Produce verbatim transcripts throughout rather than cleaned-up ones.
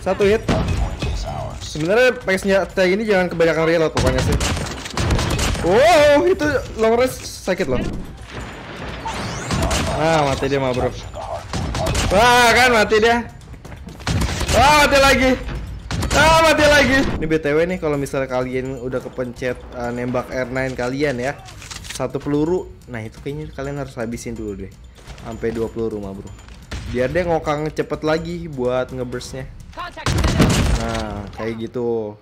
Satu hit. Sebenarnya pakai senjata ini jangan kebanyakan reload pokoknya sih. Wow, itu long range sakit loh. Ah, mati dia mah bro. Wah, kan mati dia. Ah, mati lagi. Ah, mati lagi. Ini B T W nih, kalau misalnya kalian udah kepencet uh, nembak R sembilan kalian ya, satu peluru. Nah, itu kayaknya kalian harus habisin dulu deh. Sampai dua peluru mah bro. Biar dia ngokang cepet lagi buat ngeburstnya. Nah, kayak gitu.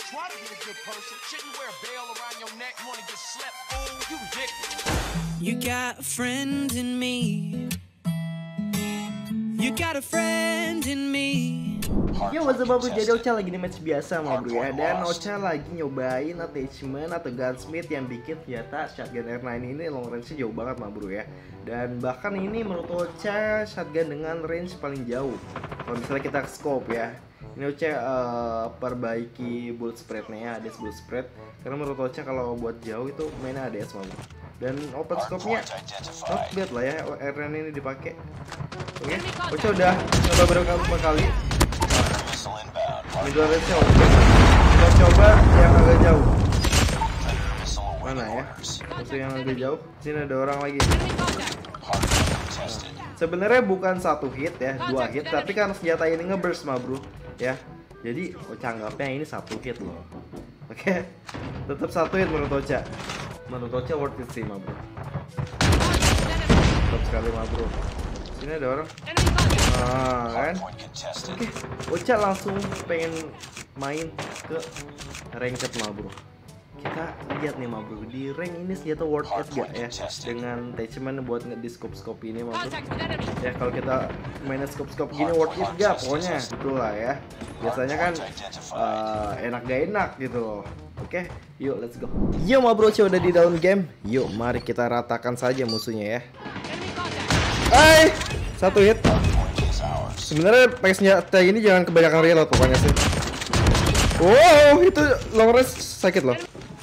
You got a friend in me. You got a friend in me. Yo, what's up bro, jadi Ocha lagi di match biasa mah bro ya. Dan Ocha lagi nyobain attachment atau gunsmith yang bikin senjata shotgun R sembilan ini long range-nya jauh banget mah bro ya. Dan bahkan ini menurut Ocha shotgun dengan range paling jauh kalau misalnya kita scope ya. Ini Ocha uh, perbaiki bullet spread-nya ya, A D S bullet spread. Karena menurut Ocha kalau buat jauh itu mainnya A D S mah bro. Dan open scope-nya not bad lah ya, R sembilan ini dipakai. Oke, okay. Ocha udah coba beberapa kali. Middle range-nya oke. Kita coba yang agak jauh. Mana ya? Musuh yang agak jauh. Sini ada orang lagi. Nah, sebenarnya bukan satu hit ya, dua hit, tapi kan senjata ini ngeburst mah bro, ya. Jadi Ocha anggapnya ini satu hit loh. Oke, okay. Tetap satu hit menurut Ocha. Menurut Ocha worth it sih mah bro. Tetap sekali mah bro. Sini ada orang. Nah, kan? Oke, okay. Ocha langsung pengen main ke ranked mah bro. Kita lihat nih mah bro, di rank ini senjata worth it gak ya? Dengan attachment buat nge scope-scope ini mah bro. Ya kalau kita main scope-scope gini worth it gak? Pokoknya itulah ya. Biasanya kan uh, enak gak enak gitu loh. Oke, okay, yuk let's go. Yo mah bro, udah di dalam game. Yuk mari kita ratakan saja musuhnya ya. Hai, satu hit. Sebenarnya pakai senjata ini jangan kebanyakan reload pokoknya sih. Wow, itu long range sakit loh.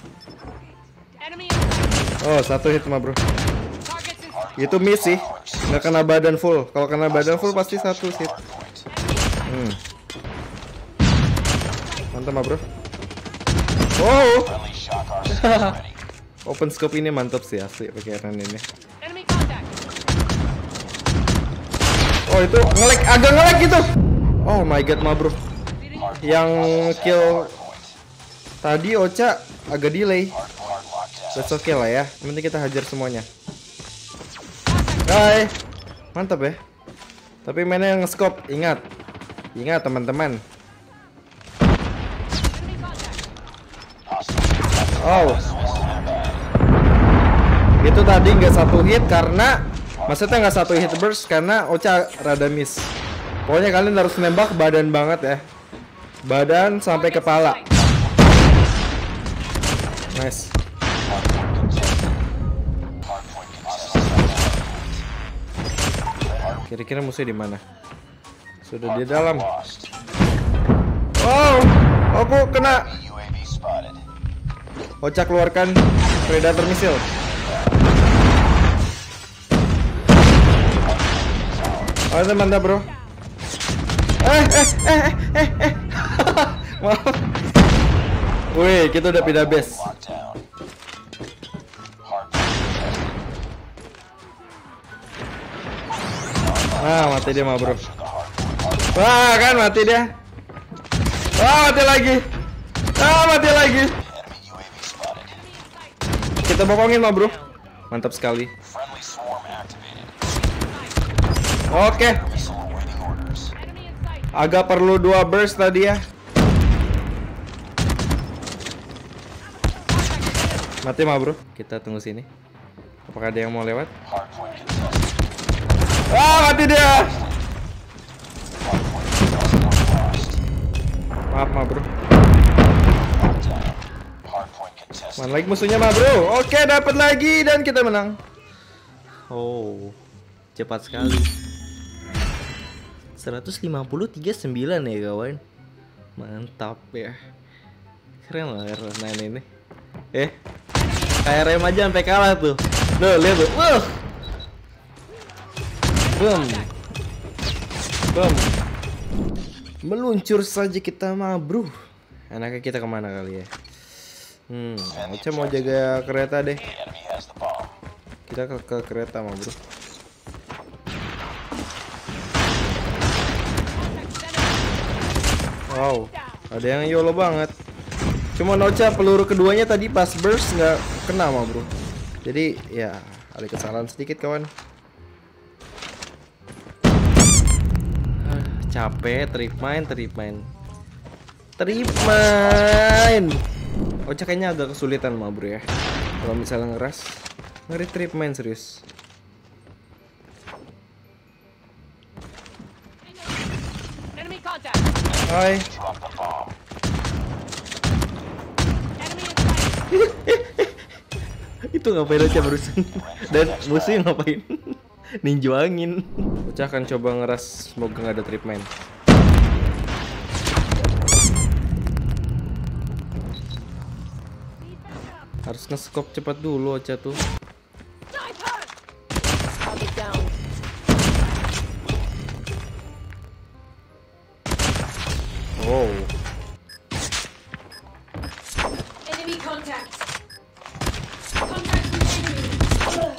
Oh, satu hit mah bro. Itu miss sih, nggak kena badan full. Kalau kena badan full pasti satu hit. Hmm. Mantap mah bro. Oh. Open scope ini mantap sih asli pakai R sembilan ini. Oh itu nge-lag, agak nge-lag gitu. Oh my god mah bro. Yang kill tadi Ocha agak delay. That's okay lah ya. Nanti kita hajar semuanya. Hai. Mantap ya. Tapi mainnya yang nge-scope, ingat. Ingat teman-teman. Oh. Itu tadi nggak satu hit karena maksudnya nggak satu hit burst karena Ocha rada miss. Pokoknya kalian harus nembak badan banget ya. Badan sampai kepala. Nice. Kira-kira musuhnya di mana? Sudah di dalam. Oh, aku kena. Ocha keluarkan predator missile. Oh, itu mantap bro. Eh, eh, eh, eh, eh. Maaf. Wih, kita udah pindah base. Ah, mati dia mah bro. Wah, kan mati dia. Ah, mati lagi. Ah, mati lagi. Kita bokongin mah bro. Mantap sekali. Oke. Agak perlu dua burst tadi ya. Mati mah bro. Kita tunggu sini. Apakah ada yang mau lewat? Ah, mati dia. Maaf mah bro. Mana lagi musuhnya mah bro. Oke, dapat lagi dan kita menang. Oh, cepat sekali. seratus lima puluh tiga puluh sembilan ya kawan. Mantap ya. Keren lah R sembilan ini. Eh, K R M aja sampai kalah tuh. Loh, lihat tuh. Wuh. Boom. Boom. Meluncur saja kita mah bro. Enaknya kita kemana kali ya? Hmm, Ocha mau jaga kereta deh. Kita ke, ke kereta mah bro. Wow, ada yang YOLO banget. Cuma Ocha peluru keduanya tadi pas burst nggak kena mah bro. Jadi ya ada kesalahan sedikit kawan. Capek, trip main, trip main, trip main. Ocha kayaknya agak kesulitan mah bro ya. Kalau misalnya ngeras, ngeri trip main serius. Hai. Itu ngapain Ocha barusan? Dan musuhnya ngapain? Ninja angin. Ocha akan coba ngeras, semoga nggak ada trip main. Harus nge-scope cepat dulu Ocha tuh. Oh. Enemy contact. Contact with enemy.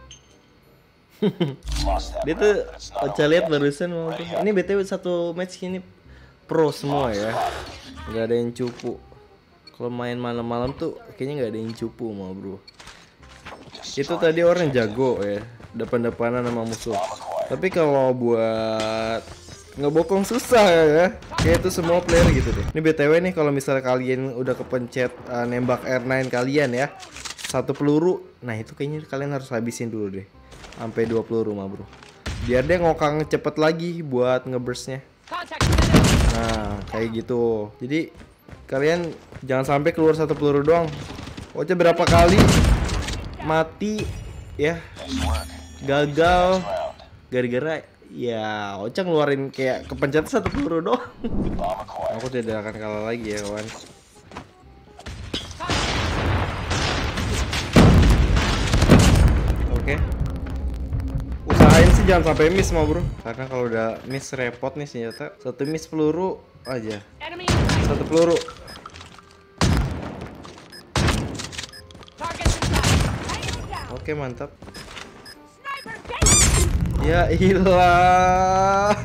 Dia tuh Ocha lihat barusan mau tuh. Ini B T W satu match ini pro semua ya. Nggak ada yang cupu. Kalau main malam-malam tuh kayaknya nggak ada yang cupu mau bro. Itu tadi orang jago ya, depan-depanan sama musuh. Tapi kalau buat ngebokong susah ya. Kayak itu semua player gitu deh. Ini B T W nih kalau misalnya kalian udah kepencet uh, nembak R sembilan kalian ya, satu peluru, nah itu kayaknya kalian harus habisin dulu deh. Sampai dua peluru mah bro. Biar dia ngokang cepet lagi buat ngeburstnya. Nah kayak gitu. Jadi kalian jangan sampai keluar satu peluru doang. Ocha berapa kali mati ya, gagal gara-gara ya Ocha ngeluarin kayak kepencet satu peluru doang. Aku tidak akan kalah lagi ya kawan. Oke, usahain sih jangan sampai miss mah bro, karena kalau udah miss repot nih senjata. Satu miss peluru aja, satu peluru. Oke mantap. Ya ilah.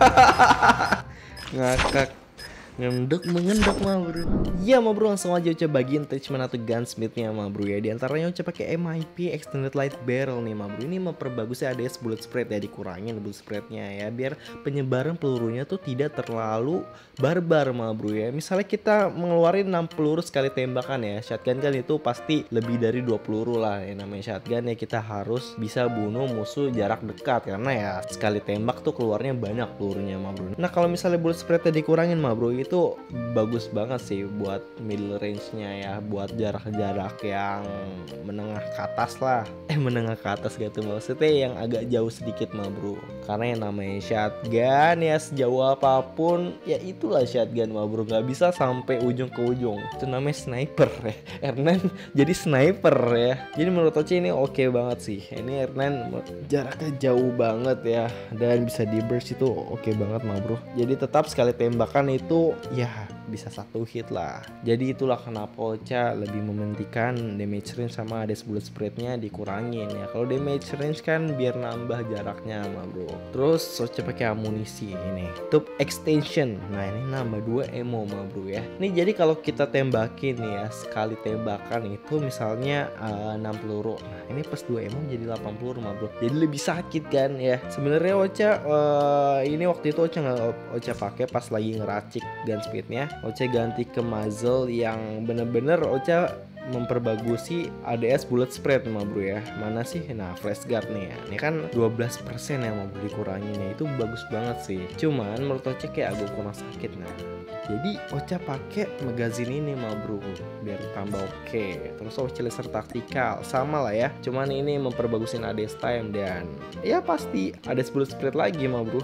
Ngakak. Ngendok mengendok mah bro. Iya mah bro, langsung aja Ocha bagiin attachment atau gunsmithnya mah bro ya. Di antaranya Ocha pakai M I P Extended Light Barrel nih mah bro. Ini memperbagus A D S bullet spread ya, dikurangin bullet spreadnya ya, biar penyebaran pelurunya tuh tidak terlalu barbar mah bro ya. Misalnya kita mengeluarin enam peluru sekali tembakan ya, shotgun kan itu pasti lebih dari dua peluru lah ya, namanya shotgun ya. Kita harus bisa bunuh musuh jarak dekat karena ya sekali tembak tuh keluarnya banyak pelurunya mah bro. Nah kalau misalnya bullet spreadnya dikurangin mah bro, itu bagus banget sih buat middle range-nya ya, buat jarak-jarak yang menengah ke atas lah. Eh menengah ke atas gitu maksudnya, yang agak jauh sedikit mah bro. Karena yang namanya shotgun ya, sejauh apapun ya itulah shotgun mah bro, nggak bisa sampai ujung ke ujung. Itu namanya sniper ya. R sembilan jadi sniper ya. Jadi menurut Ocha ini oke okay banget sih. Ini R sembilan jaraknya jauh banget ya, dan bisa di burst itu oke okay banget mah bro. Jadi tetap sekali tembakan itu ya bisa satu hit lah. Jadi itulah kenapa Ocha lebih mementingkan damage range sama A D S bullet spreadnya dikurangin ya. Kalau damage range kan biar nambah jaraknya mah bro. Terus Ocha pakai amunisi ini tube extension. Nah ini nambah dua ammo mah bro ya. Ini jadi kalau kita tembakin nih ya, sekali tembakan itu misalnya uh, enam peluru. Nah ini plus dua ammo jadi delapan peluru mah bro. Jadi lebih sakit kan ya. Sebenarnya Ocha uh, ini waktu itu Ocha nggak Ocha pakai pas lagi ngeracik gun speednya. Ocha ganti ke muzzle yang bener-bener Ocha memperbagusi A D S bullet spread mah bro ya. Mana sih? Nah flash guard nih ya, ini kan dua belas persen yang mau dikuranginnya, itu bagus banget sih. Cuman menurut Ocha kayak agak kurang sakit. Nah jadi Ocha pakai magazine ini mah bro biar tambah oke okay. Terus Ocha laser taktikal sama lah ya, cuman ini memperbagusin A D S time dan ya pasti A D S bullet spread lagi mah bro.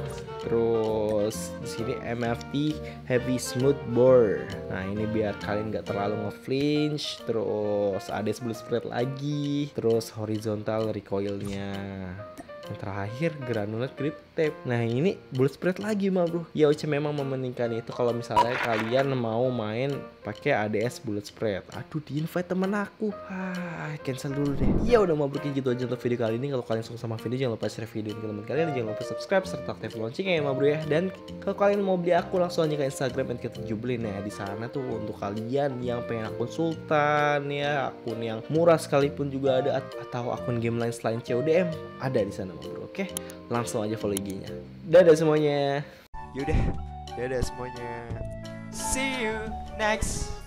Terus di sini M F T heavy smooth bore. Nah ini biar kalian nggak terlalu nge-flinch. Terus A D S bullet spread lagi. Terus horizontal recoilnya. Yang terakhir granulate grip tape. Nah ini bullet spread lagi mah bro. Ya Ocha memang mementingkan itu kalau misalnya kalian mau main pakai A D S bullet spread. Aduh di invite temen aku. Ah cancel dulu deh. Ya udah mau bikin gitu aja untuk video kali ini. Kalau kalian suka sama video jangan lupa share video ke teman kalian, jangan lupa subscribe serta aktifkan loncengnya ya ma bro ya. Dan kalau kalian mau beli aku langsung aja ke Instagram at tujuh belas ya. Di sana tuh untuk kalian yang pengen akun sultan ya, akun yang murah sekalipun juga ada, atau akun game lain selain C O D M ada di sana ma bro. Oke, langsung aja follow I G-nya. Dadah semuanya. Yaudah, dadah semuanya. See you next